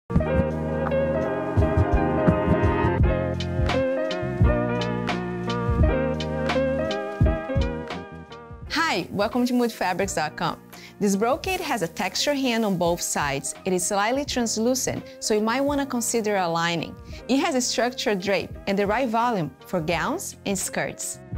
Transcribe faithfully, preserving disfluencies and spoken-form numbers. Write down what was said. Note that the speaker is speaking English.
Hi, welcome to mood fabrics dot com. This brocade has a texture hand on both sides. It is slightly translucent, so you might want to consider a lining. It has a structured drape and the right volume for gowns and skirts.